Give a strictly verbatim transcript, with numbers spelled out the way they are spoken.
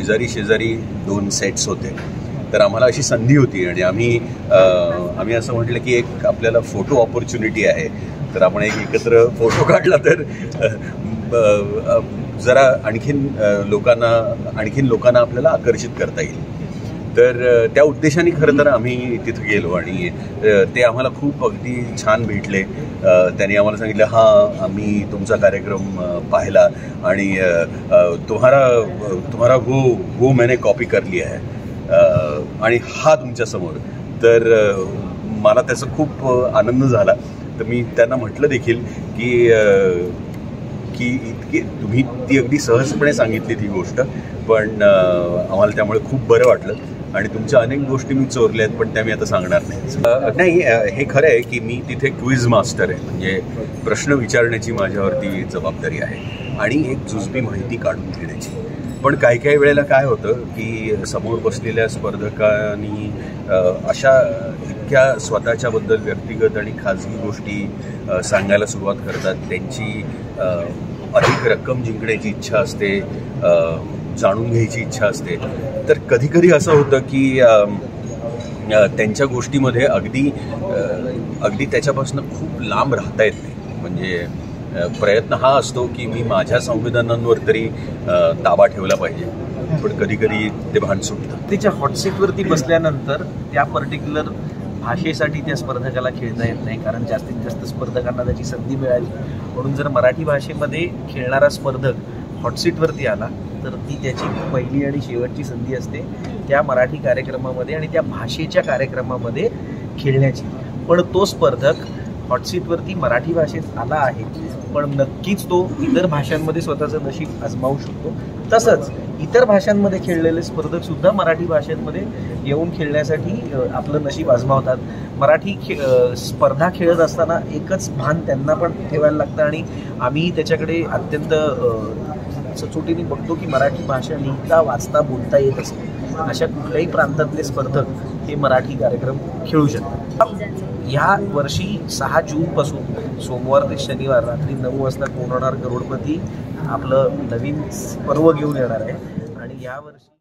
शेजारी शेजारी दोन सेट्स होते, तर आम्हाला अशी संधी होती आणि आम्ही आम्ही असं म्हटलं की एक आपल्याला फोटो ऑपॉर्च्युनिटी आहे, तर आपण एक एकत्र फोटो काढला तर जरा आणखीन लोकांना आणखीन लोकांना आपल्याला आकर्षित करता येईल. तर त्या उद्देशाने खरं तर आम्ही तिथं गेलो आणि ते आम्हाला खूप अगदी छान भेटले. त्यांनी आम्हाला सांगितलं, हां आम्ही तुमचा कार्यक्रम पाहिला आणि तुम्हारा तुम्हारा वो वो मैंने कॉपी कर लिया है आणि हा तुमच्यासमोर. तर मला त्याचा खूप आनंद झाला. तर मी त्यांना म्हटलं देखील की की इतकी तुम्ही ती अगदी सहजपणे सांगितली ती गोष्ट, पण आम्हाला त्यामुळे खूप बरं वाटलं आणि तुमच्या अनेक गोष्टी मी चोरल्या आहेत, पण त्या मी आता सांगणार नाही. नाही, हे खरं आहे की मी तिथे क्विज मास्टर आहे, म्हणजे प्रश्न विचारण्याची माझ्यावरती जबाबदारी आहे आणि एक जुजबी माहिती काढून घेण्याची. पण काही काही वेळेला काय होतं की समोर बसलेल्या स्पर्धकांनी अशा इतक्या स्वतःच्याबद्दल व्यक्तिगत आणि खाजगी गोष्टी सांगायला सुरुवात करतात. त्यांची अधिक रक्कम जिंकण्याची इच्छा असते, जाणून घ्यायची इच्छा असते. तर कधी कधी असं होतं की त्यांच्या गोष्टीमध्ये अगदी अगदी त्याच्यापासून खूप लांब राहता येत नाही. म्हणजे प्रयत्न हा असतो की मी माझ्या संवेदनांवर तरी ताबा ठेवला पाहिजे, पण कधी कधी ते भान सुटतं. तिच्या हॉटसीटवरती बसल्यानंतर त्या पर्टिक्युलर भाषेसाठी त्या स्पर्धकाला खेळता येत नाही, कारण जास्तीत जास्त स्पर्धकांना त्याची संधी मिळाली. म्हणून जर मराठी भाषेमध्ये खेळणारा स्पर्धक हॉटसीटवरती आला तर ती त्याची पहिली आणि शेवटची संधी असते त्या मराठी कार्यक्रमामध्ये आणि त्या भाषेच्या कार्यक्रमामध्ये खेळण्याची. पण तो स्पर्धक हॉटसीटवरती मराठी भाषेत आला आहे, पण नक्कीच तो इतर भाषांमध्ये स्वतःचं नशीब आजमावू शकतो. तसंच इतर भाषांमध्ये खेळलेले स्पर्धक सुद्धा मराठी भाषेमध्ये येऊन खेळण्यासाठी आपलं नशीब आजमावतात. मराठी खे स्पर्धा खेळत असताना एकच भान त्यांना पण ठेवायला लागतं आणि आम्ही त्याच्याकडे अत्यंत सचोटीने बघतो की मराठी भाषा लिहिता वाचता बोलता येत असते. अशा कुठल्याही प्रांतातले स्पर्धक हे मराठी कार्यक्रम खेळू शकतात. ह्या वर्षी सहा जूनपासून सोमवार ते शनिवार रात्री नऊ वाजता कोण होणार करोडपती आपलं नवीन पर्व घेऊन येणार आहे आणि यावर्षी